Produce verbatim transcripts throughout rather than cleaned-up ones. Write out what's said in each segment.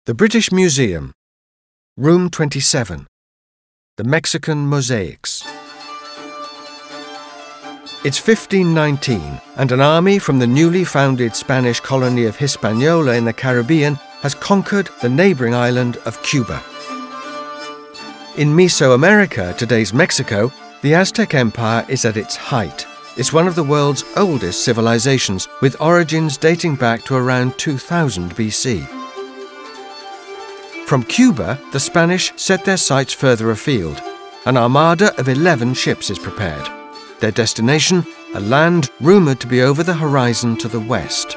The British Museum, Room twenty-seven, the Mexican Mosaics. It's fifteen nineteen, and an army from the newly founded Spanish colony of Hispaniola in the Caribbean has conquered the neighboring island of Cuba. In Mesoamerica, today's Mexico, the Aztec Empire is at its height. It's one of the world's oldest civilizations, with origins dating back to around two thousand B C. From Cuba, the Spanish set their sights further afield. An armada of eleven ships is prepared. Their destination, a land rumoured to be over the horizon to the west.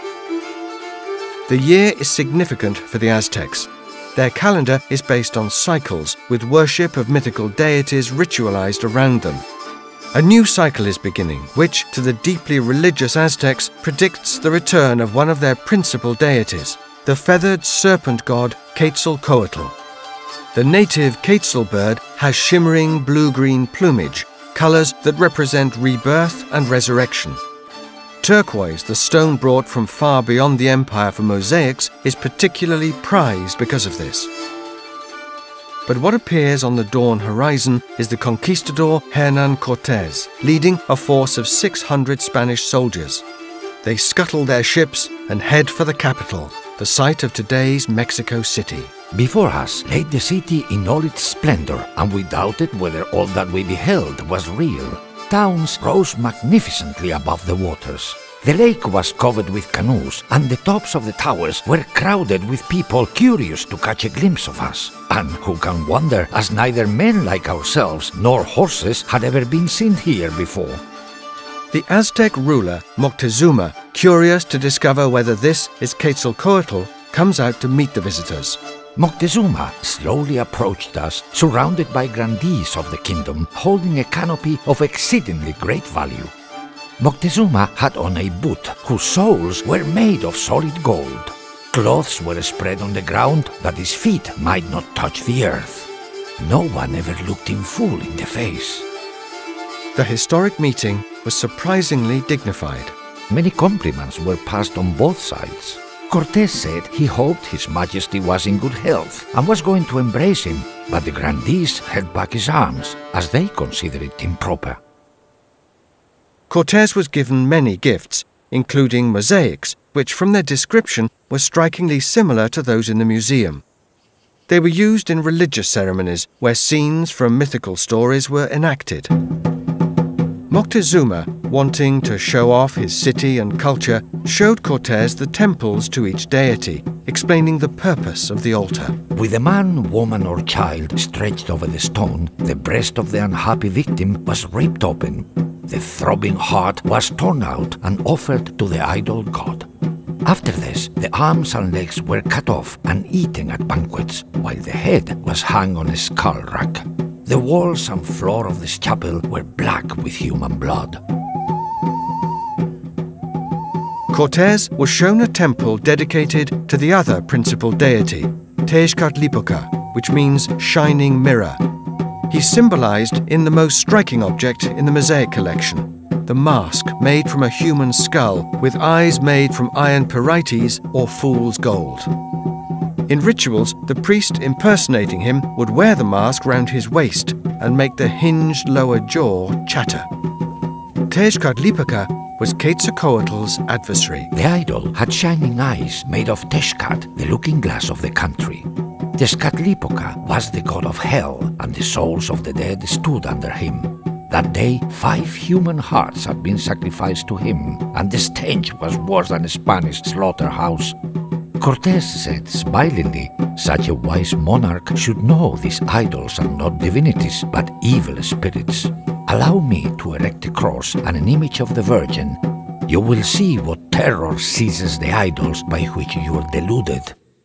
The year is significant for the Aztecs. Their calendar is based on cycles, with worship of mythical deities ritualized around them. A new cycle is beginning, which, to the deeply religious Aztecs, predicts the return of one of their principal deities, the feathered serpent god Quetzalcoatl. The native quetzal bird has shimmering blue-green plumage, colours that represent rebirth and resurrection. Turquoise, the stone brought from far beyond the empire for mosaics, is particularly prized because of this. But what appears on the dawn horizon is the conquistador Hernán Cortés, leading a force of six hundred Spanish soldiers. They scuttle their ships and head for the capital, the site of today's Mexico City. Before us lay the city in all its splendor, and we doubted whether all that we beheld was real. Towns rose magnificently above the waters. The lake was covered with canoes, and the tops of the towers were crowded with people curious to catch a glimpse of us. And who can wonder, as neither men like ourselves nor horses had ever been seen here before. The Aztec ruler Moctezuma, curious to discover whether this is Quetzalcoatl, comes out to meet the visitors. Moctezuma slowly approached us, surrounded by grandees of the kingdom, holding a canopy of exceedingly great value. Moctezuma had on a boot whose soles were made of solid gold. Cloths were spread on the ground that his feet might not touch the earth. No one ever looked him full in the face. The historic meeting was surprisingly dignified. Many compliments were passed on both sides. Cortés said he hoped His Majesty was in good health and was going to embrace him, but the grandees held back his arms, as they considered it improper. Cortés was given many gifts, including mosaics, which from their description were strikingly similar to those in the museum. They were used in religious ceremonies where scenes from mythical stories were enacted. Moctezuma, wanting to show off his city and culture, showed Cortés the temples to each deity, explaining the purpose of the altar. With a man, woman or child stretched over the stone, the breast of the unhappy victim was ripped open. The throbbing heart was torn out and offered to the idol god. After this, the arms and legs were cut off and eaten at banquets, while the head was hung on a skull rack. The walls and floor of this chapel were black with human blood. Cortés was shown a temple dedicated to the other principal deity, Tezcatlipoca, which means shining mirror. He's symbolized in the most striking object in the mosaic collection, the mask made from a human skull with eyes made from iron perites or fool's gold. In rituals, the priest impersonating him would wear the mask round his waist and make the hinged lower jaw chatter. Tezcatlipoca was Quetzalcoatl's adversary. The idol had shining eyes made of Tezcat, the looking glass of the country. Tezcatlipoca was the god of hell, and the souls of the dead stood under him. That day, five human hearts had been sacrificed to him, and the stench was worse than a Spanish slaughterhouse. Cortés said smilingly, such a wise monarch should know these idols are not divinities, but evil spirits. Allow me to erect a cross and an image of the Virgin. You will see what terror seizes the idols by which you are deluded.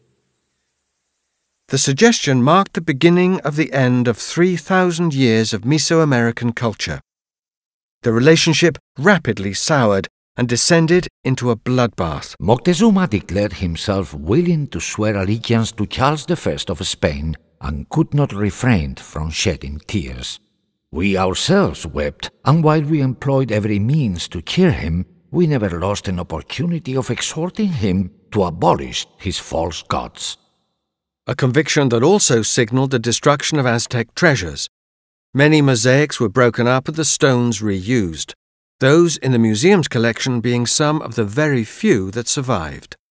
The suggestion marked the beginning of the end of three thousand years of Mesoamerican culture. The relationship rapidly soured and descended into a bloodbath. Moctezuma declared himself willing to swear allegiance to Charles the First of Spain and could not refrain from shedding tears. We ourselves wept, and while we employed every means to cheer him, we never lost an opportunity of exhorting him to abolish his false gods. a conviction that also signaled the destruction of Aztec treasures. Many mosaics were broken up and the stones reused, those in the museum's collection being some of the very few that survived.